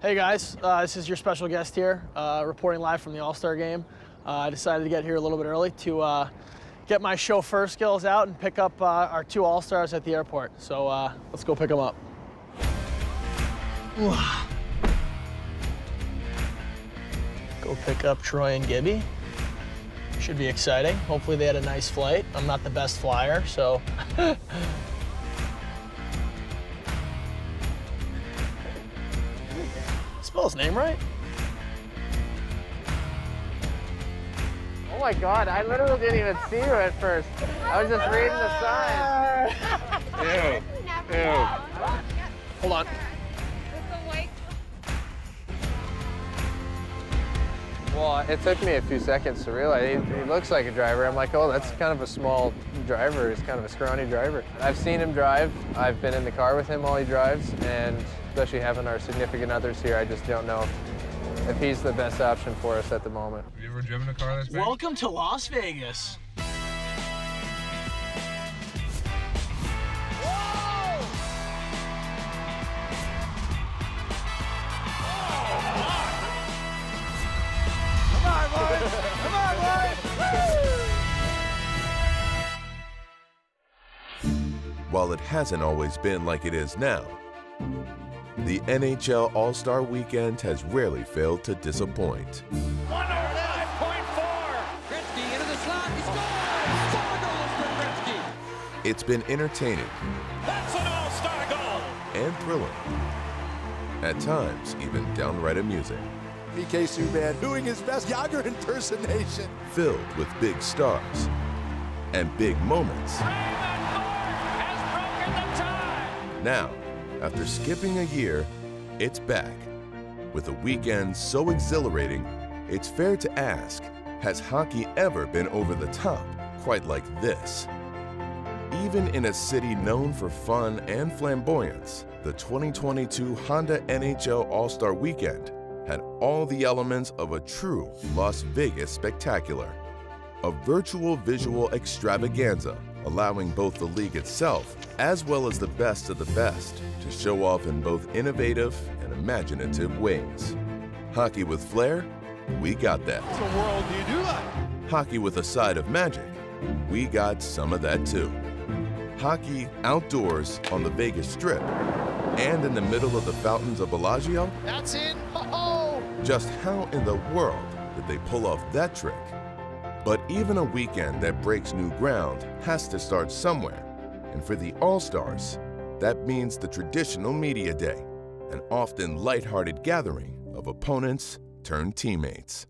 Hey guys, this is your special guest here, reporting live from the All-Star game. I decided to get here a little bit early to get my chauffeur skills out and pick up our two All-Stars at the airport. So let's go pick them up. Go pick up Troy and Gibby. Should be exciting. Hopefully they had a nice flight. I'm not the best flyer, so. Spell his name right? Oh my God, I literally didn't even see you at first. I was just reading the sign. Ew. Hold on. Well, it took me a few seconds to realize he looks like a driver. I'm like, oh, that's kind of a small driver. He's kind of a scrawny driver. I've seen him drive. I've been in the car with him while he drives, and especially having our significant others here, I just don't know if he's the best option for us at the moment. Have you ever driven a car that's big? Welcome to Las Vegas. While it hasn't always been like it is now, the NHL All-Star Weekend has rarely failed to disappoint. 105.4. Gretzky into the slot. He scores! 4 goals for Gretzky. It's been entertaining. That's an all-star goal. And thrilling. At times, even downright amusing. PK Subban doing his best Yager impersonation. Filled with big stars and big moments. Now, after skipping a year, it's back. With a weekend so exhilarating, it's fair to ask, has hockey ever been over the top quite like this? Even in a city known for fun and flamboyance, the 2022 Honda NHL All-Star Weekend had all the elements of a true Las Vegas spectacular. A virtual visual extravaganza, allowing both the league itself as well as the best of the best to show off in both innovative and imaginative ways. Hockey with flair? We got that. What in the world do you do that? Hockey with a side of magic? We got some of that too. Hockey outdoors on the Vegas Strip and in the middle of the fountains of Bellagio? That's in. Oh! Just how in the world did they pull off that trick? But even a weekend that breaks new ground has to start somewhere. And for the All-Stars, that means the traditional media day, an often lighthearted gathering of opponents turned teammates.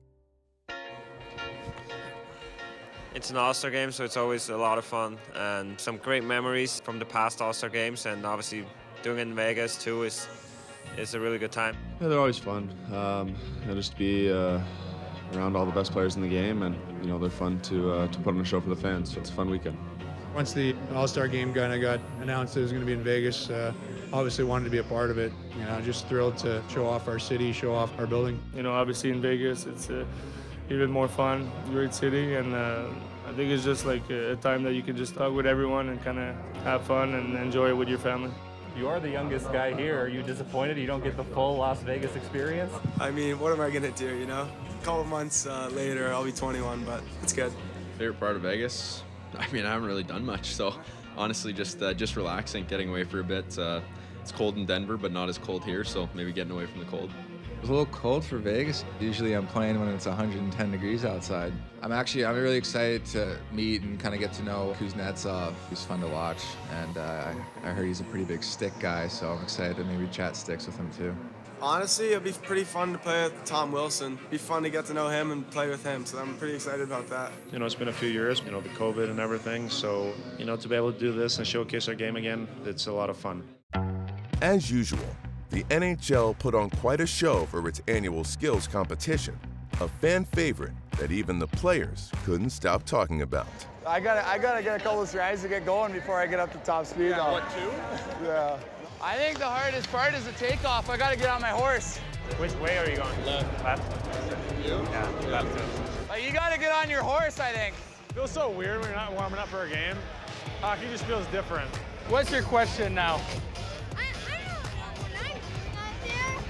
It's an All-Star game, so it's always a lot of fun and some great memories from the past All-Star games, and obviously doing it in Vegas too is a really good time. Yeah, they're always fun. Just to be around all the best players in the game, and you know they're fun to put on a show for the fans. So it's a fun weekend. Once the All-Star game kind of got announced it was going to be in Vegas, obviously wanted to be a part of it. You know, just thrilled to show off our city, show off our building. You know, obviously in Vegas, it's even more fun, great city, and I think it's just like a time that you can just talk with everyone and kind of have fun and enjoy it with your family. You are the youngest guy here. Are you disappointed you don't get the full Las Vegas experience? I mean, what am I gonna do, you know? A couple months later, I'll be 21, but it's good. Favorite part of Vegas? I mean, I haven't really done much, so honestly, just relaxing, getting away for a bit. It's cold in Denver, but not as cold here, so maybe getting away from the cold. It's a little cold for Vegas. Usually I'm playing when it's 110 degrees outside. I'm really excited to meet and kind of get to know Kuznetsov. He's fun to watch, and I heard he's a pretty big stick guy, so I'm excited to maybe chat sticks with him too. Honestly, it'd be pretty fun to play with Tom Wilson. It'd be fun to get to know him and play with him, so I'm pretty excited about that. You know, it's been a few years, you know, the COVID and everything, so, you know, to be able to do this and showcase our game again, it's a lot of fun. As usual, the NHL put on quite a show for its annual skills competition, a fan favorite that even the players couldn't stop talking about. I gotta get a couple of strides to get going before I get up to top speed. Yeah, what, 2? Yeah. I think the hardest part is the takeoff. I got to get on my horse. Which way are you going? Left. Left? You? Yeah, left. You got to get on your horse, I think. Feels so weird when you're not warming up for a game. Hockey just feels different. What's your question now? I don't know. When I'm not there, You're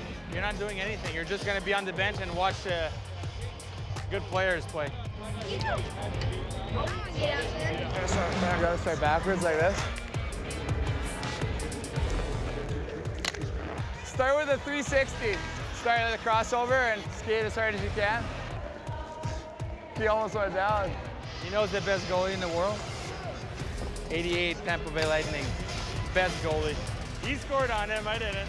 not doing anything. You're just going to be on the bench and watch good players play. Gotta start backwards like this. Start with a 360. Start at the crossover and skate as hard as you can. He almost went down. You know who's the best goalie in the world? 88 Tampa Bay Lightning. Best goalie. He scored on him, I didn't.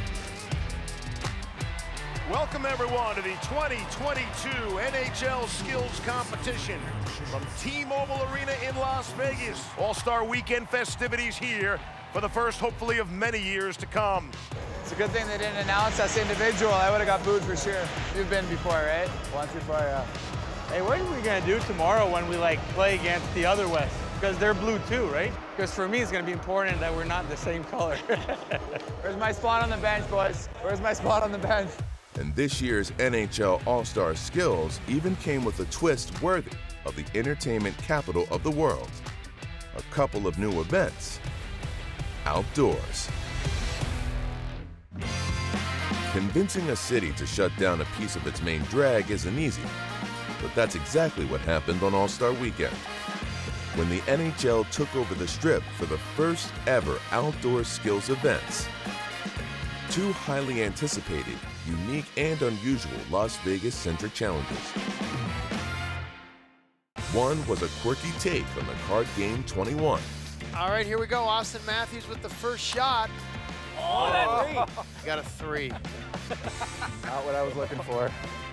Welcome everyone to the 2022 NHL Skills Competition from T-Mobile Arena in Las Vegas. All-Star Weekend festivities here for the first, hopefully, of many years to come. It's a good thing they didn't announce us individual. I would have got booed for sure. You've been before, right? Once before, yeah. Hey, what are we going to do tomorrow when we play against the other West? Because they're blue too, right? Because for me, it's going to be important that we're not the same color. Where's my spot on the bench, boys? Where's my spot on the bench? And this year's NHL All-Star Skills even came with a twist worthy of the entertainment capital of the world. A couple of new events outdoors. Convincing a city to shut down a piece of its main drag isn't easy, but that's exactly what happened on All-Star Weekend, when the NHL took over the Strip for the first ever outdoor skills events. Two highly anticipated, unique and unusual Las Vegas-centric challenges. One was a quirky take on the card game 21. All right, here we go. Austin Matthews with the first shot. Oh, that three. Got a 3. Not what I was looking for.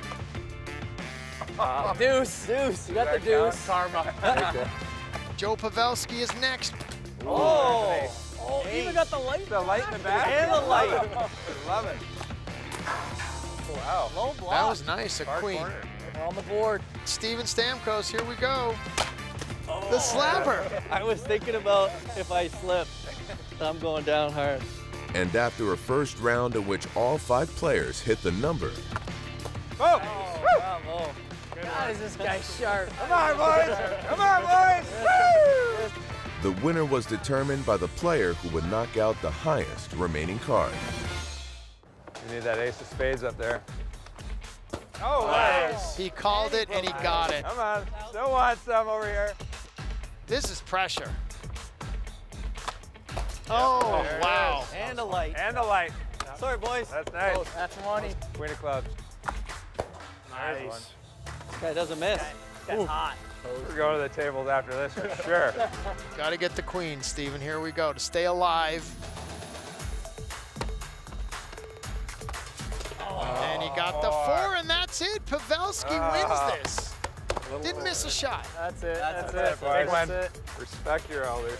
Deuce. You got the deuce. Karma. Joe Pavelski is next. Oh, even got the light. The light in the back? And the light. Love it. Wow. Low block. That was nice, a queen. Corner. On the board. Steven Stamkos, here we go. The slapper. I was thinking about if I slip, I'm going down hard. And after a first round in which all 5 players hit the number, Oh, bravo. God, is this guy sharp. Come on, boys. Come on, boys. Woo! the winner was determined by the player who would knock out the highest remaining card. You need that ace of spades up there. Oh, nice. He called it and he got it. Come on, still want some over here. This is pressure. Oh, wow. And a light. And a light. Sorry, boys. That's nice. Oh, that's money. Queen of clubs. Nice. This guy doesn't miss. That's hot. We're going to the tables after this for sure. Got to get the queen, Steven. Here we go to stay alive. And he got the 4, and that's it. Pavelski wins this. Didn't miss a shot. That's it. That's it. Big one. Respect your elders.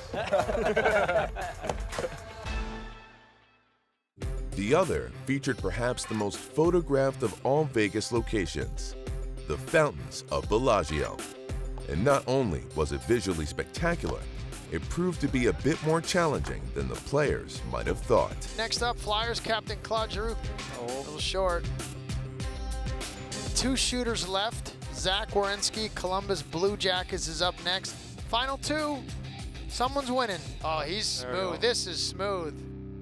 The other featured perhaps the most photographed of all Vegas locations, the Fountains of Bellagio. And not only was it visually spectacular, it proved to be a bit more challenging than the players might have thought. Next up, Flyers captain Claude Giroux. A little short. 2 shooters left. Zach Werenski, Columbus Blue Jackets is up next. Final 2. Someone's winning. Oh, he's smooth. This is smooth.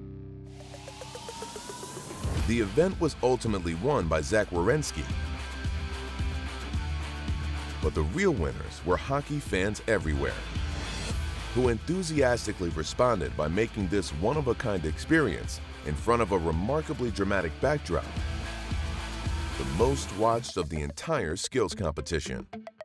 The event was ultimately won by Zach Werenski. But the real winners were hockey fans everywhere, who enthusiastically responded by making this one-of-a-kind experience in front of a remarkably dramatic backdrop, the most watched of the entire skills competition.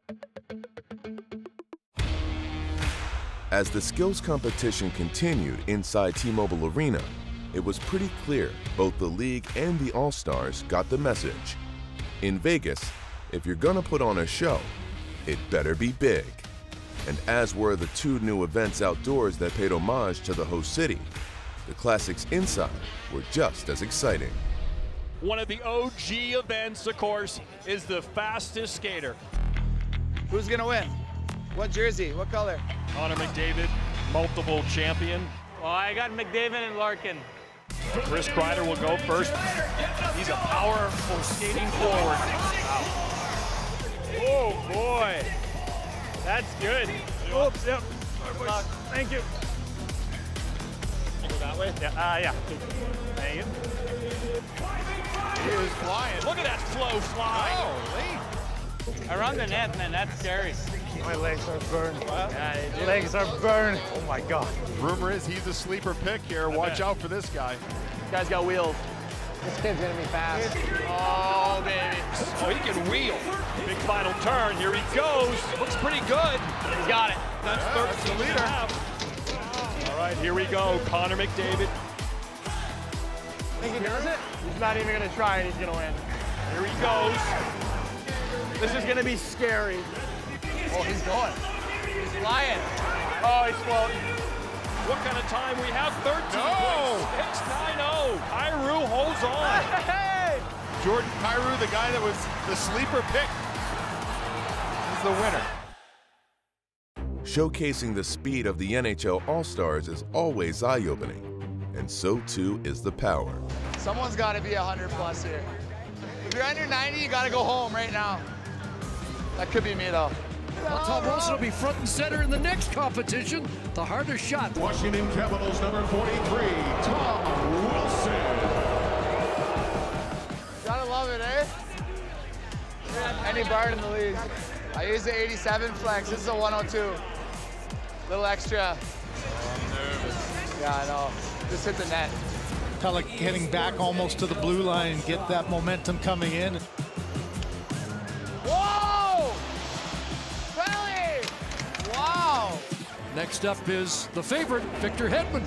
As the skills competition continued inside T-Mobile Arena, it was pretty clear both the league and the All-Stars got the message. In Vegas, if you're gonna put on a show, it better be big. And as were the 2 new events outdoors that paid homage to the host city, the classics inside were just as exciting. One of the OG events, of course, is the fastest skater. Who's gonna win? What jersey? What color? Connor McDavid, multiple champion. Well, I got McDavid and Larkin. Chris Kreider will go first. He's a powerful skating forward. Oh, boy. That's good. Oops, yep. Thank you. Go that way? Yeah. Yeah. Thank you. flying. Look at that flow fly. Holy. Around the net, man, that's scary. My legs are burned. Yeah, legs are burned. Oh my God. Rumor is he's a sleeper pick here. Watch out for this guy. This guy's got wheels. This kid's gonna be fast. Oh, baby. Oh, he can wheel. Big final turn. Here he goes. Looks pretty good. He's got it. That's 13 the leader. All right, here we go. Connor McDavid. Think he does it? He's not even gonna try and he's gonna win. Here he goes. This is gonna be scary. Oh, he's going. He's flying. Oh, he's floating. What kind of time we have? 13.690. Kyrou holds on. Hey! Jordan Kyrou, the guy that was the sleeper pick, is the winner. Showcasing the speed of the NHL All-Stars is always eye-opening, and so too is the power. Someone's got to be 100+ here. If you're under 90, you got to go home right now. That could be me, though. Well, Tom Wilson will be front and center in the next competition, the hardest shot. Washington Capitals number 43, Tom Wilson. Gotta love it, eh? Any Bard in the league. I use the 87 flex. This is a 102. Little extra. Oh, I'm nervous. Yeah, I know. Just hit the net. Kind of like getting back almost to the blue line, get that momentum coming in. Whoa! Belly! Wow! Next up is the favorite, Victor Hedman.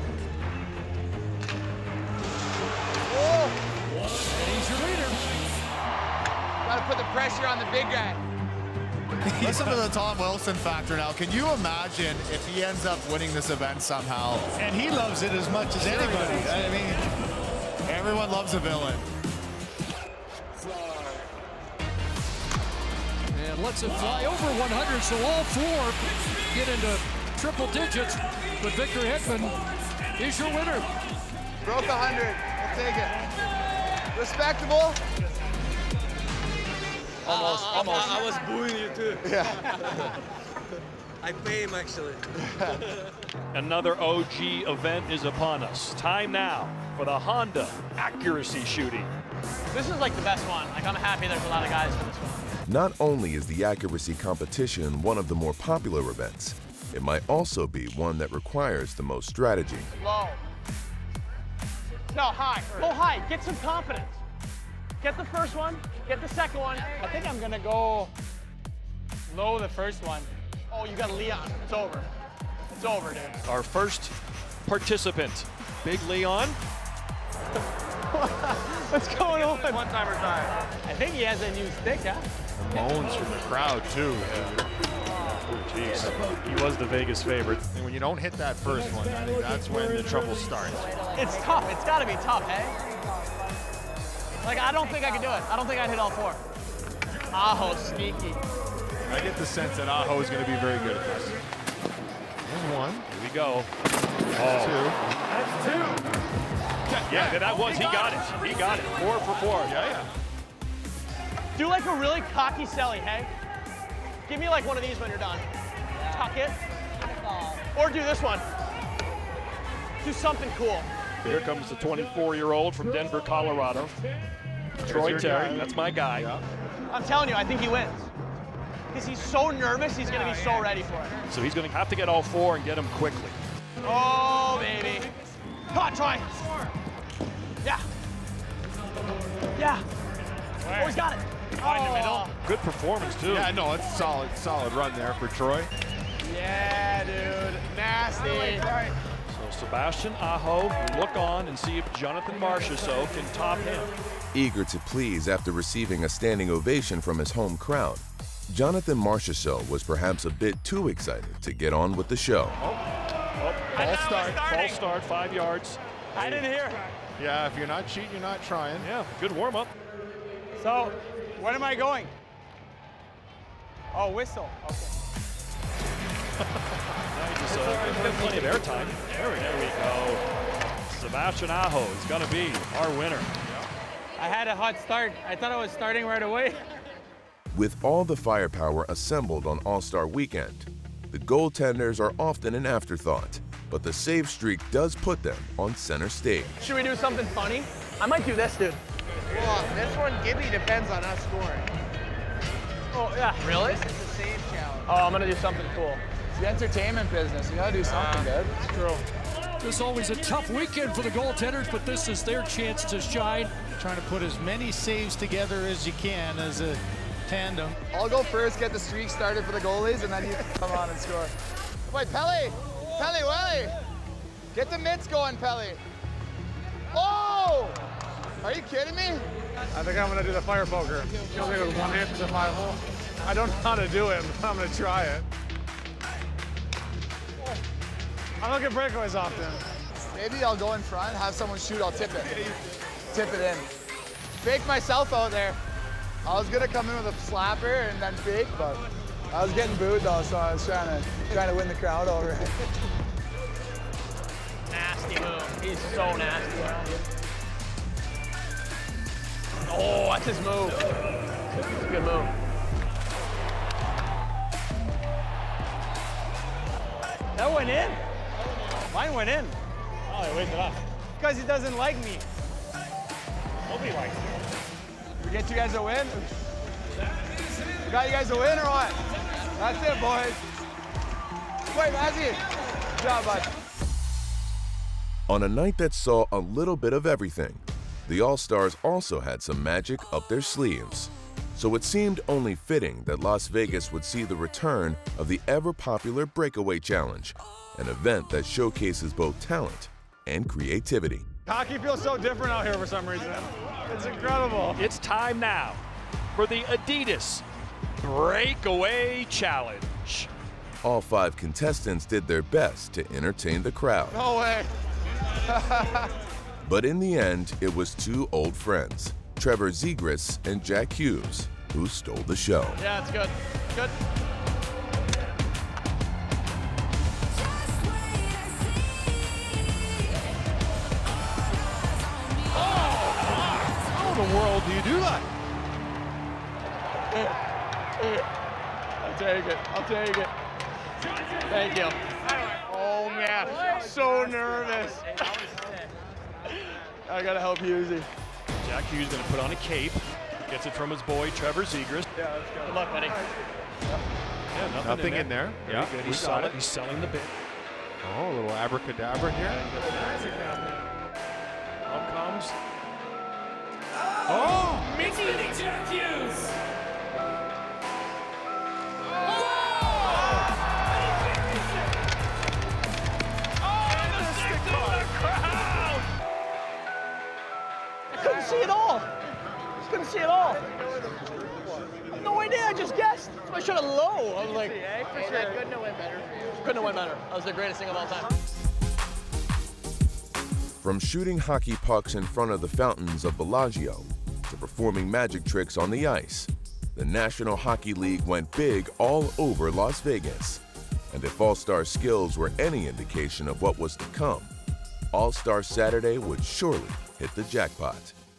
Whoa! And he's your leader. Gotta put the pressure on the big guy. Listen to the Tom Wilson factor now. Can you imagine if he ends up winning this event somehow? And he loves it as much as anybody. I mean, everyone loves a villain. And lets it fly over 100, so all four get into triple digits. But Victor Hedman is your winner. Broke 100. I'll take it. Respectable. Almost. I was booing you too. Yeah. I pay him actually. Another OG event is upon us. Time now for the Honda accuracy shooting. This is like the best one. Like, I'm happy there's a lot of guys for this one. Not only is the accuracy competition one of the more popular events, it might also be one that requires the most strategy. Low. No, high. Go high. Get some confidence. Get the first one. Get the second one. I think I'm gonna go low the first one. Oh, you got Leon. It's over. It's over, dude. Our first participant, Big Leon. What's going on? One timer time. I think he has a new stick, huh? Moans from the crowd too. Oh, jeez. He was the Vegas favorite. And when you don't hit that first one, I think that's when the trouble starts. It's tough. It's got to be tough, hey? Like, I don't think I could do it. I don't think I'd hit all four. Aho, sneaky. I get the sense that Aho is going to be very good at this. There's one. Here we go. That's two. That's two. Yeah, that was, he got it. He got it. 4 for 4. Yeah. Do like a really cocky selly, hey? Give me like one of these when you're done. Tuck it. Or do this one. Do something cool. Here comes the 24-year-old from Denver, Colorado. Troy Terry, that's my guy. Yeah. I'm telling you, I think he wins. Because he's so nervous, he's going to be so ready for it. So he's going to have to get all 4 and get them quickly. Oh, baby. Come on, Troy. Yeah. Yeah. Oh, he's got it. Right in the middle. Good performance, too. Yeah, no, it's solid run there for Troy. Yeah, dude. Nasty. So Sebastian Aho, look on and see if Jonathan Marchessault can top him. Eager to please after receiving a standing ovation from his home crowd, Jonathan Marchessault was perhaps a bit too excited to get on with the show. False start, 5 yards. I didn't hear. Yeah, if you're not cheating, you're not trying. Yeah, good warm-up. So, when am I going? Oh, whistle. Okay. Plenty of airtime. There we go. Sebastian Aho is going to be our winner. I had a hot start. I thought I was starting right away. With all the firepower assembled on All-Star Weekend, the goaltenders are often an afterthought, but the save streak does put them on center stage. Should we do something funny? I might do this, dude. This one and Gibby depends on us scoring. Oh, yeah. Really? This is the save challenge. Oh, I'm going to do something cool. It's the entertainment business. You got to do something good. It's true. This is always a tough weekend for the goaltenders, but this is their chance to shine. Trying to put as many saves together as you can as a tandem. I'll go first, get the streak started for the goalies, and then you come on and score. Wait, Pelly! Pelly, Welly! Get the mitts going, Pelly. Oh! Are you kidding me? I think I'm going to do the fire poker. Kill me with one hit to the 5-hole. I don't know how to do it, but I'm going to try it. I don't get breakaways often. Maybe I'll go in front, have someone shoot, I'll tip it. Tip it in. Fake myself out there. I was gonna come in with a slapper and then fake, but I was getting booed though, so I was trying to win the crowd over. Nasty move. He's so nasty. Oh, that's his move. That's a good move. That went in. Mine went in. Oh, I waved it off. Because he doesn't like me. Nobody likes me. We get you guys a win? We got you guys a win or what? That's it, boys. Wait, Mazzy. Good job, bud. On a night that saw a little bit of everything, the All-Stars also had some magic up their sleeves. So it seemed only fitting that Las Vegas would see the return of the ever-popular Breakaway Challenge, an event that showcases both talent and creativity. Hockey feels so different out here for some reason. It's incredible. It's time now for the Adidas Breakaway Challenge. All 5 contestants did their best to entertain the crowd. No way. But in the end, it was 2 old friends, Trevor Zegras and Jack Hughes, who stole the show. Yeah, it's good. Good. How in the world do you do that? I'll take it. I'll take it. Thank you. Oh, man. So nervous. I got to help Hughesy. Jack Hughes going to put on a cape. Gets it from his boy, Trevor Zegras. Yeah, let's go. Good luck, buddy. Yeah, Nothing in there. Very good. He's solid. He's selling the bit. Oh, a little abracadabra here. Up comes. Oh! Mickey Jack Hughes! Couldn't see it all. Couldn't see it all. No idea. I just guessed. I should have low. I was like, Hey, that couldn't have went better. couldn't have went better. That was the greatest thing of all time. From shooting hockey pucks in front of the fountains of Bellagio to performing magic tricks on the ice, the National Hockey League went big all over Las Vegas. And if All-Star skills were any indication of what was to come, All-Star Saturday would surely hit the jackpot.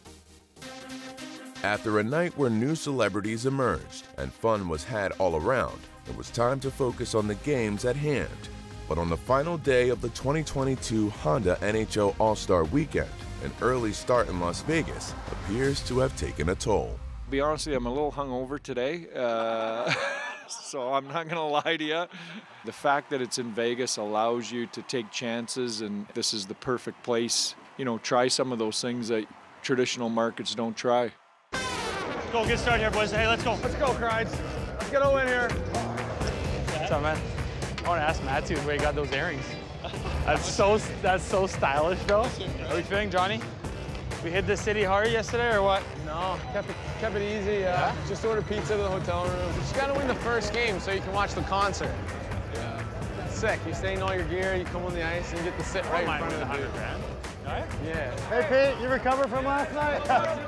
After a night where new celebrities emerged and fun was had all around, it was time to focus on the games at hand. But on the final day of the 2022 Honda NHL All-Star Weekend, an early start in Las Vegas appears to have taken a toll. To be honest with you, I'm a little hungover today, so I'm not going to lie to you. The fact that it's in Vegas allows you to take chances, and this is the perfect place. You know, try some of those things that traditional markets don't try. Let's go, get started here, boys. Hey, let's go. Let's go, Crides. Let's get a win here. What's up, man? I want to ask Matthew where he got those earrings. That's so stylish, though. How are we feeling, Johnny? We hit the city hard yesterday, or what? No, kept it easy. Just ordered pizza to the hotel room. You just gotta win the first game so you can watch the concert. Yeah. Sick. You stay in all your gear, you come on the ice, and you get to sit right in front of the dude. Right? Yeah. Hey, Pete, you recovered from last night?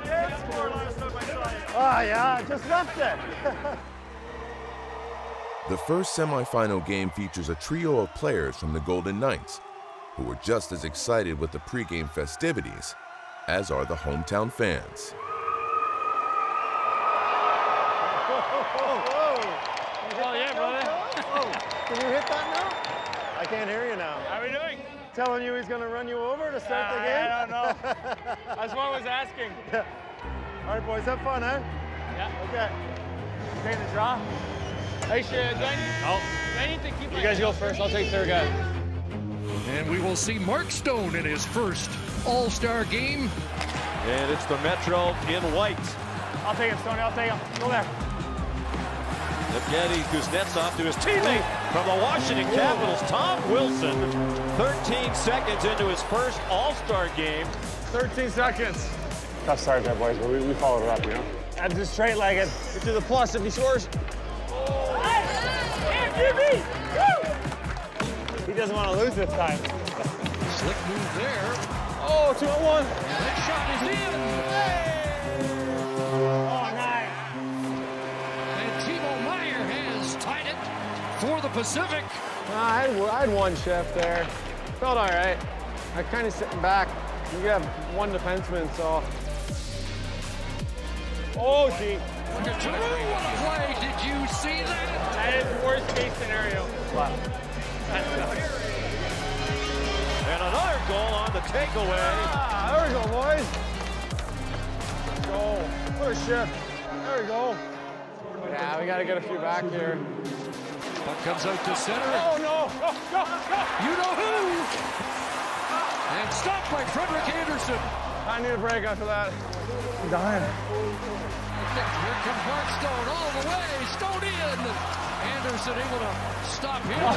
Oh, yeah, I just left it. The first semifinal game features a trio of players from the Golden Knights, who were just as excited with the pregame festivities as are the hometown fans. Oh, yeah, brother. Can you hit that now? I can't hear you now. How are we doing? Telling you he's going to run you over to start the game? I don't know. That's what I was asking. All right, boys, have fun, eh? Yeah. Okay. Taking the draw. Hey, shit, do I need to keep you guys go first. I'll take third guy. And we will see Mark Stone in his first All-Star game. And it's the Metro in white. I'll take him, Stoney. I'll take him. Go there. Evgeny Kuznetsov to his teammate from the Washington Capitals, Tom Wilson. 13 seconds into his first All-Star game. 13 seconds. Tough start there, boys, but we followed it up, you know? That's just straight-legged. Get to the plus if he scores. He doesn't want to lose this time. Slick move there. Oh, 2-on-1. And that shot is in. Oh, nice. And Timo Meier has tied it for the Pacific. I had one shift there. Felt all right. I kind of sitting back. You have one defenseman, so. Oh, gee. What a play. Did you see that? That is the worst case scenario. Wow. And another goal on the takeaway. Ah, there we go, boys. Let's go. What a shift. There we go. Yeah, we got to get a few back here. Puck comes out to center. Oh, no. Go. You know who? And stopped by Frederick Anderson. I need a break after that. I'm dying. Here comes Mark Stone all the way. Stone in. Anderson able to stop him.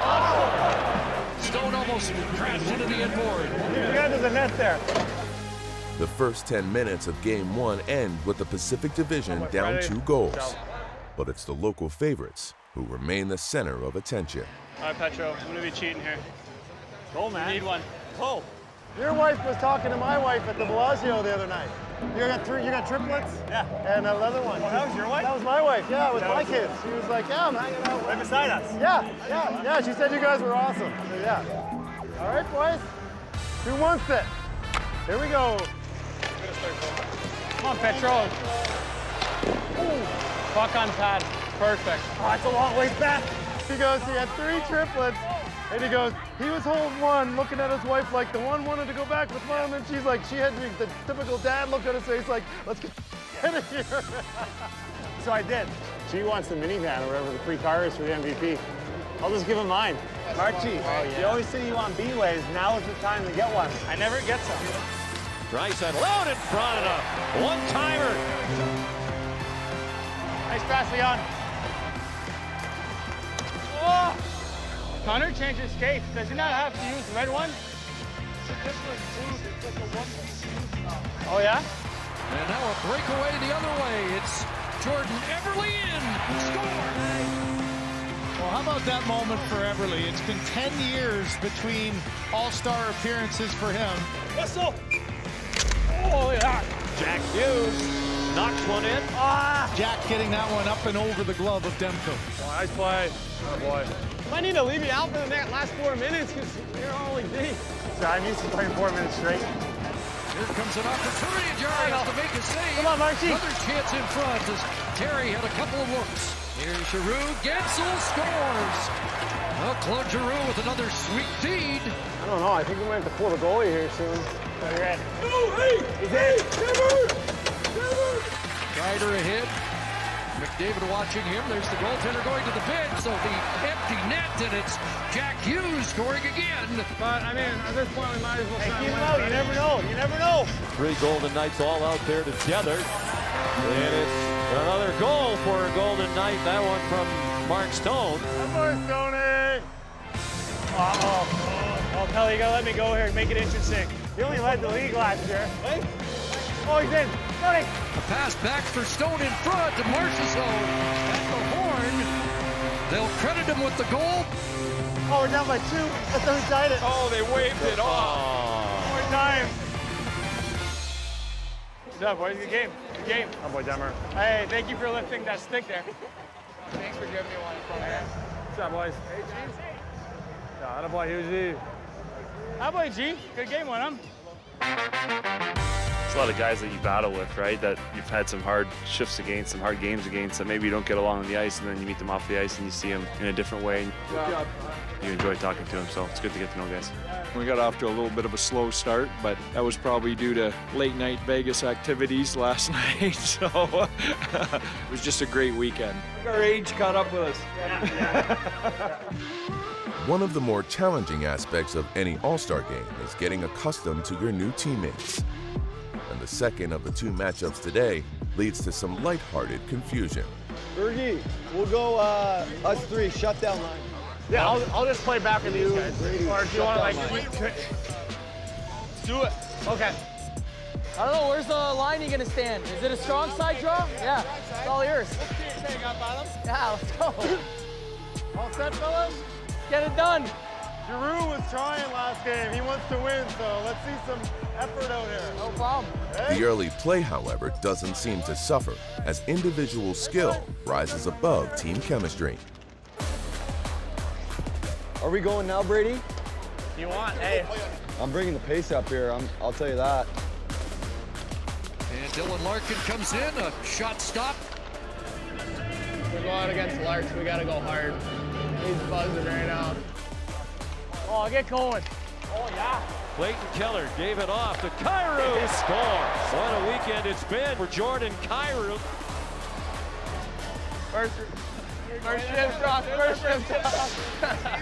Stone almost crashed into the inboard. You got to the net there. The first 10 minutes of Game 1 end with the Pacific Division down 2 goals. But it's the local favorites who remain the center of attention. All right, Petro, I'm going to be cheating here. Goal, man. Need one. Goal. Your wife was talking to my wife at the Bellagio the other night. You got triplets? Yeah. And another one. Oh, that was your wife? That was my wife, yeah, with my kids. She was like, yeah, I'm hanging out. Right beside us. Yeah, she said you guys were awesome. So, yeah. All right, boys. Who wants it? Here we go. Come on, Petro. Ooh. Puck on pad. Perfect. Oh, it's a long ways back. He goes, he had 3 triplets. And he goes, he was holding one, looking at his wife like the one wanted to go back with mom, and she's like, she had the typical dad look on his face like, let's get out of here. So I did. She wants the minivan or whatever the free car is for the MVP. I'll just give him mine. Archie, you always say you want B-Ways. Now is the time to get one. I never get some. Draisaitl out in front of a one-timer. Nice pass, Leon. Oh! Connor changed his skate. Does he not have to use the red one? Oh, yeah? And now a breakaway the other way. It's Jordan Eberle in. Score! Well, how about that moment for Eberle? It's been 10 years between All-Star appearances for him. Whistle! Oh, yeah. Jack Hughes knocks one in. Jack getting that one up and over the glove of Demko. Oh, nice play. Oh, boy. I need to leave you out for the last 4 minutes because you're only D. So I'm used to playing 4 minutes straight. Here comes an opportunity. Jerry has to make a save. Come on, Marcy. Another chance in front as Terry had a couple of looks. Here's Giroux. Gensel scores. Well, Claude Giroux with another sweet feed. I don't know. I think we might have to pull the goalie here soon. You're in. He's in. Ryder ahead. McDavid watching him. There's the goaltender going to the bench. So the empty net, and it's Jack Hughes scoring again. But, I mean, at this point, we might as well Hey, try keep and him win. out. You never know. You never know. 3 Golden Knights all out there together. And it's another goal for a Golden Knight. That one from Mark Stone. Come on, Stoney. Oh, Pelly, you gotta let me go here and make it interesting. He only led the league last year. Hey? Oh, he's in. Tony. A pass back for Stone in front to Marchessault at the horn. They'll credit him with the goal. Oh, we're down by 2. That's how he tied it. Oh, they waved it off. More time. Good job, boys. Good game. Good game. Oh, boy, Demmer. Hey, thank you for lifting that stick there. Thanks for giving me one from there. What's up, boys? Yeah, that boy, Hughes. How about G? Good game, one, huh? It's a lot of guys that you battle with, right? That you've had some hard shifts against, some hard games against, that maybe you don't get along on the ice, and then you meet them off the ice and you see them in a different way. You enjoy talking to them, so it's good to get to know guys. We got off to a little bit of a slow start, but that was probably due to late night Vegas activities last night. So it was just a great weekend. Our age caught up with us. One of the more challenging aspects of any All-Star game is getting accustomed to your new teammates. And the second of the two matchups today leads to some lighthearted confusion. Bergie, we'll go us three, shutdown line. Yeah, I'll just play back with these guys. Or do you want to like... Do it. Okay. I don't know, where's the line you gonna stand? Is it a strong side draw? Yeah, it's all yours. Okay, got bottom? Yeah, let's go. All set, fellas? Get it done. Giroux was trying last game. He wants to win, so let's see some effort out here. No problem. The early play, however, doesn't seem to suffer as individual skill rises above team chemistry. Are we going now, Brady? You want? Hey. I'm bringing the pace up here, I'll tell you that. And Dylan Larkin comes in, a shot stop. We're going against Larks, we gotta go hard. He's buzzing right now. Oh, get going. Oh, yeah. Clayton Keller gave it off to Kyrou. He scores. What a weekend it's been for Jordan Kyrou. First shift drop, first shift drop.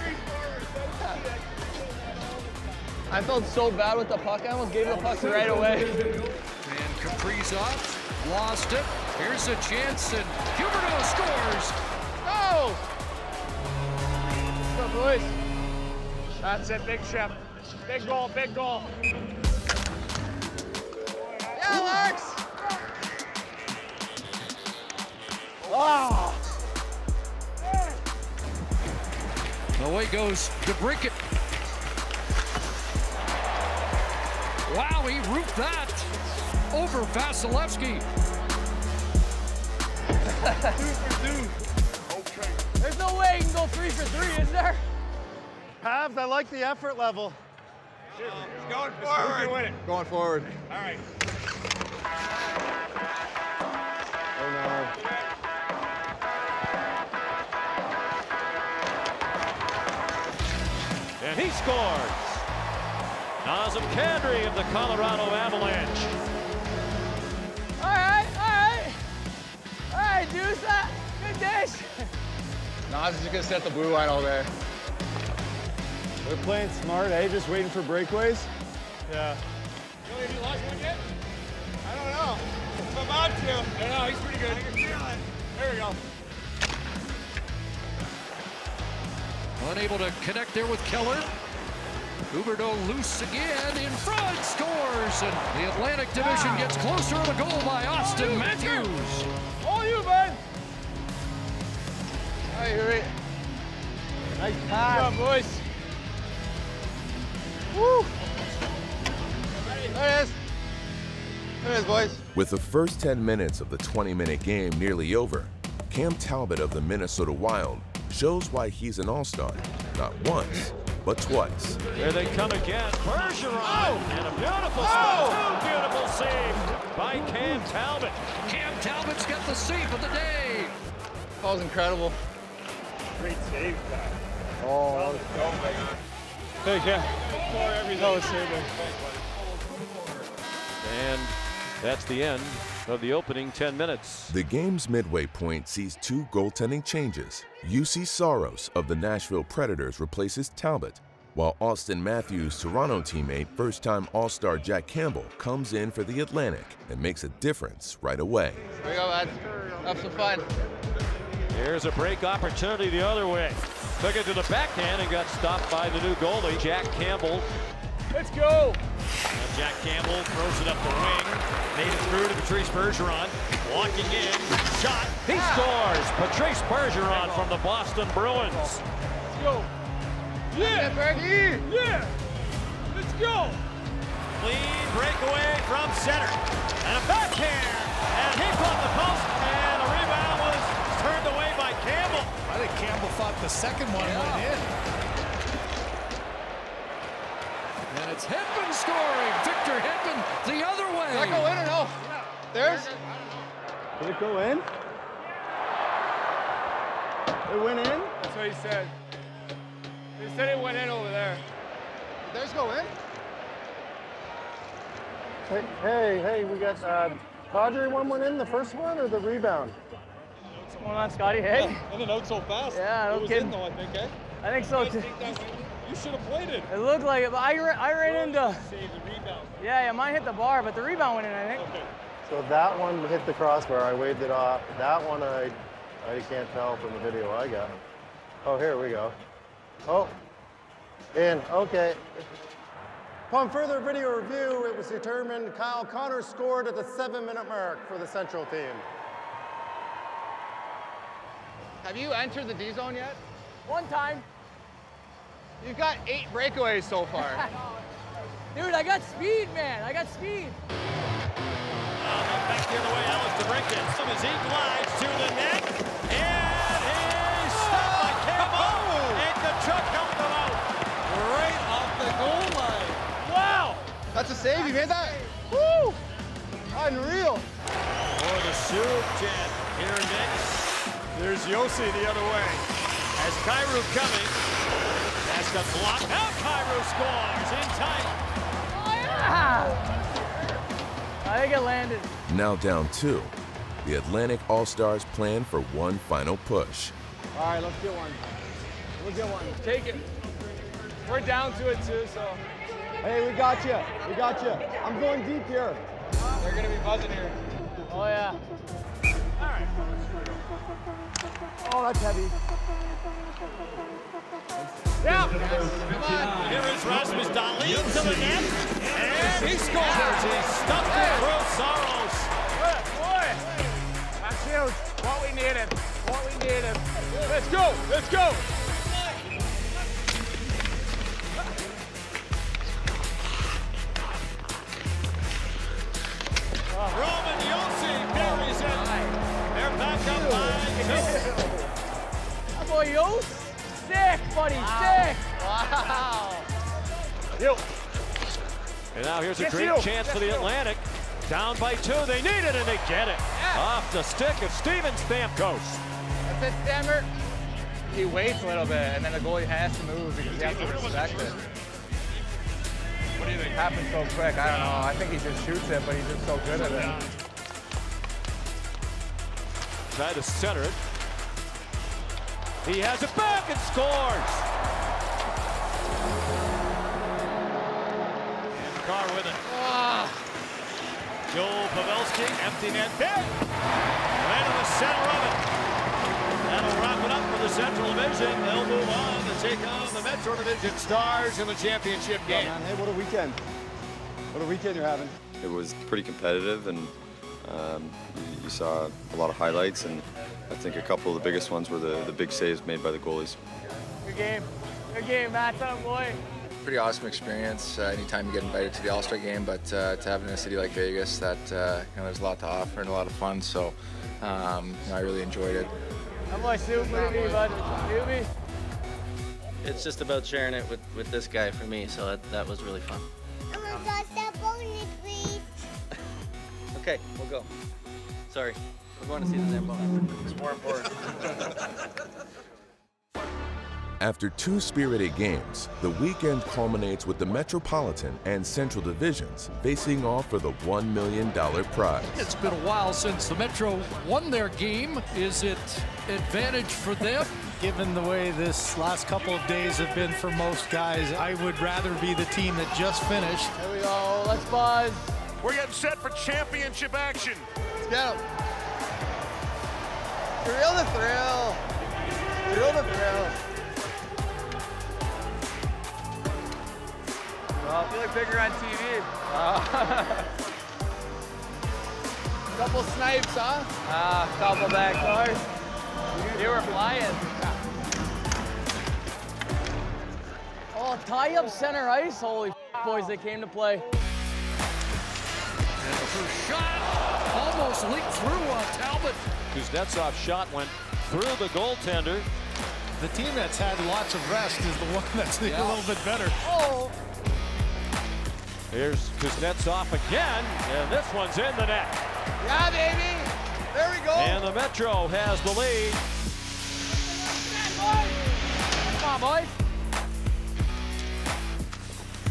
I felt so bad with the puck, I almost gave the puck right away. And Kaprizov lost it. Here's a chance, and Huberdeau scores. Oh! What's up, boys? That's it, big shift. Big goal, big goal. Yeah, Larks! Oh! Away goes DeBrincat. Wow, he roofed that over Vasilevsky. 2 for 2. Okay. There's no way you can go 3 for 3, is there? Pavs, I like the effort level. He's going forward. Going forward. All right. Oh no. And he scores. Nazem Kadri of the Colorado Avalanche. All right, Deuce, good dish. Nas is just gonna set the blue line all day. We're playing smart, eh? Just waiting for breakaways? Yeah. Have you lost one yet? I don't know. I'm about to. I know, he's pretty good. There we go. Unable to connect there with Keller. Huberdeau loose again, in front, scores, and the Atlantic Division gets closer to the goal by Austin Matthews. All you, man. All right, Huey. Nice pass. Good job, boys. Woo! There it is. There it is, boys. With the first 10 minutes of the 20-minute game nearly over, Cam Talbot of the Minnesota Wild shows why he's an all-star, not once, but twice. Here they come again. Bergeron, and a beautiful spot. Beautiful save by Cam Talbot. Cam Talbot's got the save of the day. That was incredible. Great save, guy. Oh, Hey, Cam. That was saving. And that's the end of the opening 10 minutes. The game's midway point sees two goaltending changes. UC Saros of the Nashville Predators replaces Talbot, while Austin Matthews' Toronto teammate, first-time All-Star Jack Campbell, comes in for the Atlantic and makes a difference right away. Here we go, lads. Have some fun. Here's a break opportunity the other way. Took it to the backhand and got stopped by the new goalie, Jack Campbell. Let's go. Now Jack Campbell throws it up the wing. Made it through to Patrice Bergeron. Walking in. Shot. He scores. Patrice Bergeron from the Boston Bruins. Let's go. Yeah, Bergie. Yeah. Let's go. Clean breakaway from center. And a backhand. And he caught the post. And the rebound was turned away by Campbell. I think Campbell thought the second one went in. And it's Hedman scoring. Victor Hedman the other way. Did that go in or no? There's. Did it go in? It went in? That's what he said. He said it went in over there. Theirs go in? Hey, we got Padre one in the first one or the rebound? What's going on, Scotty? Hey. In and out so fast. Yeah, no kidding. I think, eh? I think so too. You should have played it. It looked like it, but I ran into. Yeah, mine hit the bar, but the rebound went in, I think. Okay. So that one hit the crossbar. I waved it off. That one I can't tell from the video I got. Oh, here we go. Oh, in. Okay. Upon further video review, it was determined Kyle Connor scored at the 7-minute mark for the Central team. Have you entered the D zone yet? One time. You've got 8 breakaways so far. Dude, I got speed, man. I got speed. Back the other way, Alex DeBrincat. As he glides to the net, and he's stopped by Campbell. And Kachuk helped him out. Right off the goal line. Wow. That's a save. You made that? Woo! Unreal. For the Sioux Jet. Here next. There's Yossi the other way. As Kyrou coming. That's the block. Now Kyrou scores in tight. Oh, yeah. I think it landed. Now down 2. The Atlantic All-Stars plan for one final push. All right, let's get one. We'll get one. Take it. We're down to it too, so. Hey, we got you. We got you. I'm going deep here. They're gonna be buzzing here. Oh yeah. All right. Oh, that's heavy. Yeah. Come on. Here is Rasmus Dahlin to the net. And he scores. He stuffed it through Saros. Good boy. That's huge. What we needed. What we needed. Let's go. Let's go. Roman Yossi buries it. They're back up by 2. That boy Yost. Sick, buddy. Sick. Wow. Yo. And now here's a great chance for the Atlantic. Down by 2. They need it, and they get it. Yeah. Off the stick of Steven Stamkos. That's it, Stammer. He waits a little bit, and then the goalie has to move because he has to respect it. What do you think? Happens so quick. I don't know. I think he just shoots it, but he's just so good at it. Try to center it. He has it back and scores. And Carr with it. Joel Pavelski, empty net hit. Right in the center of it. That'll wrap it up for the Central Division. They'll move on to take on the Metro Division Stars in the championship game. Hey, what a weekend. What a weekend you're having. It was pretty competitive, and you saw a lot of highlights, and I think a couple of the biggest ones were the big saves made by the goalies. Good game. Good game, Matt. Son, boy. Pretty awesome experience. Anytime you get invited to the All-Star game, but to have it in a city like Vegas, that there's a lot to offer and a lot of fun. So I really enjoyed it. That boy Soup, what do you mean, bud? Doobie? It's just about sharing it with this guy for me, so that was really fun. I'm gonna toss that bonus, please. Okay, we'll go. Sorry, we're going to see the Zamboni. It's more important. After 2 spirited games, the weekend culminates with the Metropolitan and Central Divisions facing off for the $1 million prize. It's been a while since the Metro won their game. Is it advantage for them? Given the way this last couple of days have been for most guys, I would rather be the team that just finished. Here we go. Let's buzz. We're getting set for championship action. Let's go. Thrill the thrill. Thrill the thrill. Well, I feel like bigger on TV. Couple snipes, huh? Couple back doors. You were flying. Oh, tie up center ice. Holy boys, they came to play. And the first shot almost leaked through on Talbot. Kuznetsov's shot went through the goaltender. The team that's had lots of rest is the one that's a little bit better. Oh. Here's Kuznetsov again, and this one's in the net. Yeah, baby. There we go. And the Metro has the lead. Come on, boys.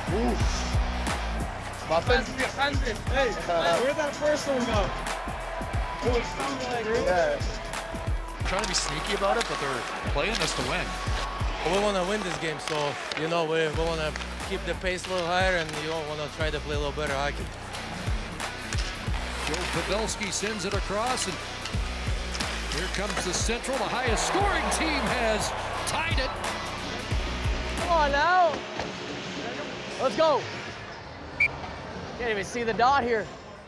Muffin? Hey, where'd that first one go? It was something like Trying to be sneaky about it, but they're playing this to win. We want to win this game, so, you know, we want to keep the pace a little higher, and you want to try to play a little better hockey. Joe Pavelski sends it across, and here comes the Central. The highest scoring team has tied it. Come on now. Let's go. Can't even see the dot here.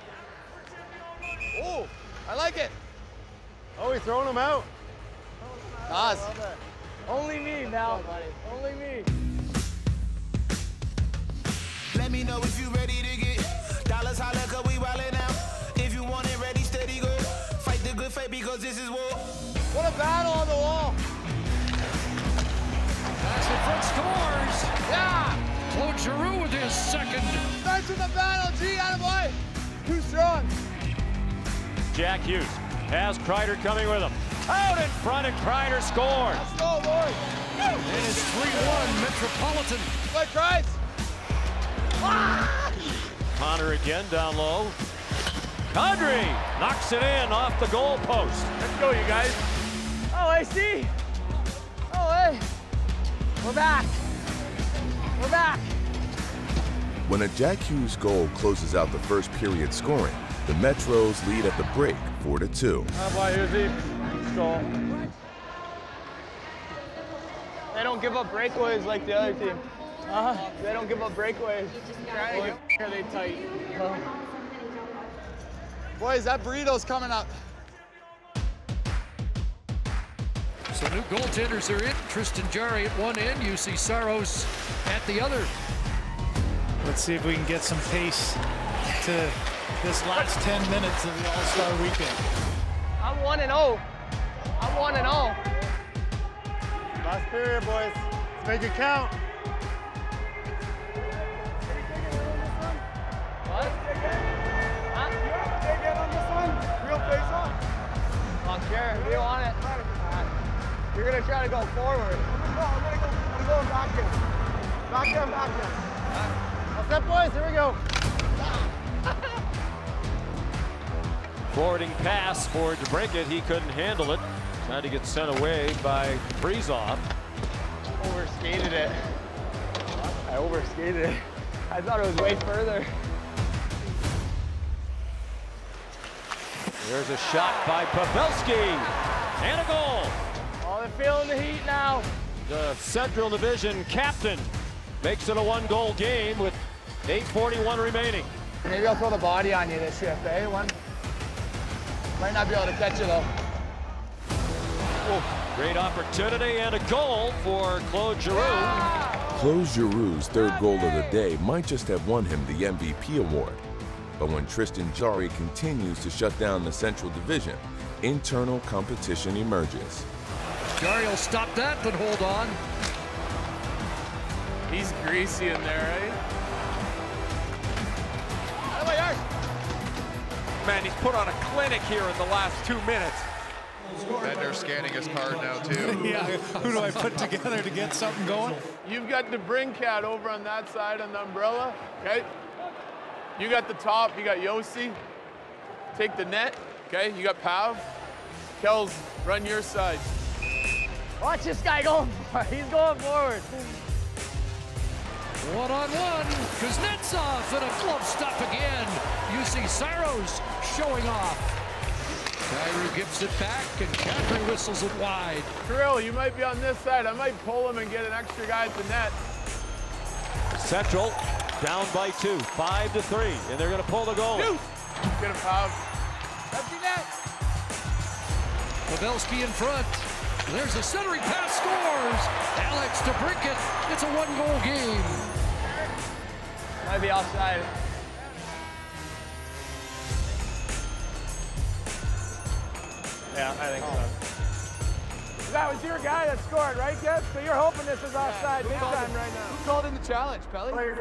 Oh, I like it. Oh, he's throwing him out. Nas. Only me now, buddy. Only me. Let me know if you ready to get dollars, holla, cause we wildin' out. If you want it ready, steady, go. Fight the good fight because this is war. What a battle on the wall. Pass in front scores. Yeah. Claude Giroux with his second. Starts with the battle, G, attaboy. Too strong. Jack Hughes has Kreider coming with him. Out in front, and Kreider scores. Let's go, boys. And it's 3-1 Metropolitan. What, Kreitz? Connor again down low. Kadri knocks it in off the goal post. Let's go, you guys. Oh, I see. Oh, hey. We're back. We're back. When a Jack Hughes goal closes out the first period scoring, the Metros lead at the break 4-2. How about here's the goal. They don't give up breakaways like the other team. They don't give up breakaways. Are they tight? Boys, that burrito's coming up. So new goaltenders are in. Tristan Jarry at one end, UC Saros at the other. Let's see if we can get some pace to this last 10 minutes of the All-Star weekend. I'm 1-0. I'm 1-0. Last period, boys. Let's make it count. What? Huh? Take it on this one. Real face off. I don't care. We want it. You're going to try to go forward. I'm going back in. Back in, back in. All set, boys. Here we go. Forwarding pass for DeBrincat. He couldn't handle it. Tried to get sent away by Kaprizov. Overskated it. I overskated it. I thought it was way further. There's a shot by Pavelski. And a goal. Oh, they're feeling the heat now. The Central Division captain makes it a one-goal game with 8:41 remaining. Maybe I'll throw the body on you this shift, eh? One. Might not be able to catch you, though. Great opportunity and a goal for Claude Giroux. Claude Giroux's third goal of the day might just have won him the MVP award. But when Tristan Jarry continues to shut down the Central Division, internal competition emerges. Jarry will stop that, but hold on. He's greasy in there, right? Man, he's put on a clinic here in the last 2 minutes. Bender scanning his card now, too. Yeah, who do I put together to get something going? You've got DeBrincat over on that side on the umbrella, okay? You got the top, you got Yossi. Take the net, okay? You got Pav. Kells, run your side. Watch this guy going for it. He's going forward. One-on-one, Kuznetsov and a glove stop again. UC Saros showing off. Kyrou gives it back and Kadri whistles it wide. Kirill, you might be on this side. I might pull him and get an extra guy at the net. Central down by 2, 5-3, and they're going to pull the goal. Get him, Pav. Empty net. Pavelski in front. There's a centering pass, scores. Alex DeBrincat. It's a one-goal game. Might be offside. Yeah, I think so. That was your guy that scored, right, Kev? So you're hoping this is offside big time right now. Who called in the challenge, Pelly? We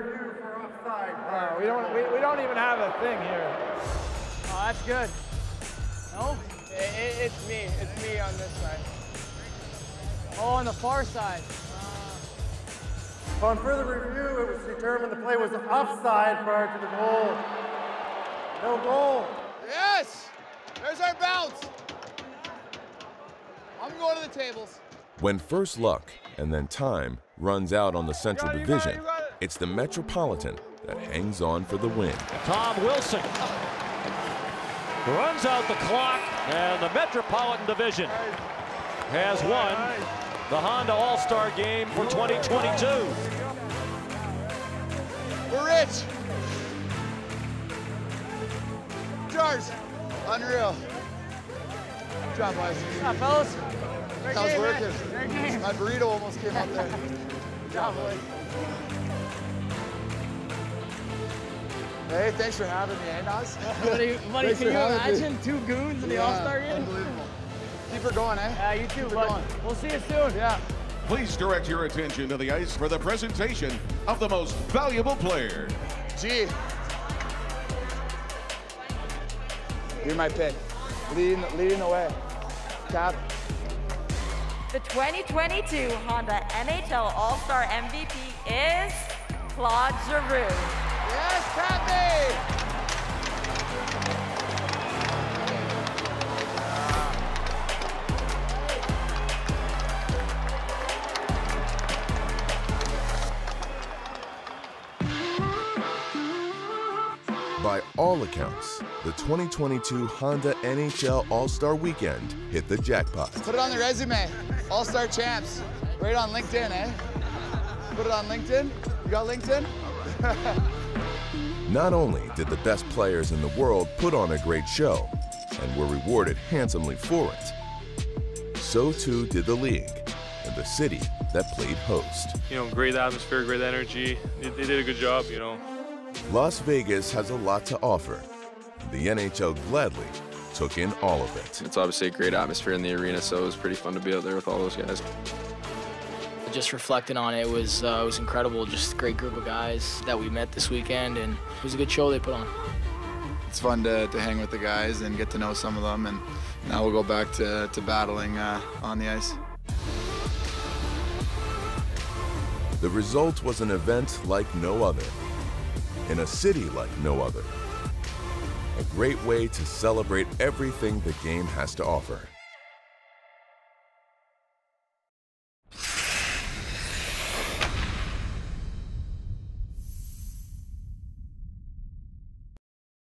don't even have a thing here. Oh, that's good. No? It's me. It's me on this side. Oh, on the far side. Upon further review, it was determined the play was offside prior to the goal. No goal. Yes! There's our bounce. I'm going to the tables. When first luck and then time runs out on the Central Division, it's the Metropolitan that hangs on for the win. Tom Wilson runs out the clock, and the Metropolitan Division has won the Honda All-Star Game for 2022. We're rich. Jars. Unreal. Good job, boys. What's up, fellas? That was working. My burrito almost came up there. Good job, boys. Hey, thanks for having me, eh, Nas? Buddy, Thanks can for you having me. imagine 2 goons in the All-Star Game? Unbelievable. Keep her going, eh? Yeah, you too, Keep her bud. going. We'll see you soon. Yeah. Please direct your attention to the ice for the presentation of the most valuable player. G. You're my pick. Leading the way. Cap. The 2022 Honda NHL All-Star MVP is Claude Giroux. Yes, Cappy! By all accounts, the 2022 Honda NHL All-Star Weekend hit the jackpot. Put it on the resume. All-Star champs. Right on LinkedIn, eh? Put it on LinkedIn. You got LinkedIn? Not only did the best players in the world put on a great show and were rewarded handsomely for it, so too did the league and the city that played host. You know, great atmosphere, great energy. They did a good job, you know. Las Vegas has a lot to offer. The NHL gladly took in all of it. It's obviously a great atmosphere in the arena, so it was pretty fun to be out there with all those guys. Just reflecting on it was incredible. Just a great group of guys that we met this weekend, and it was a good show they put on. It's fun to hang with the guys and get to know some of them, and now we'll go back to battling on the ice. The result was an event like no other, in a city like no other. A great way to celebrate everything the game has to offer.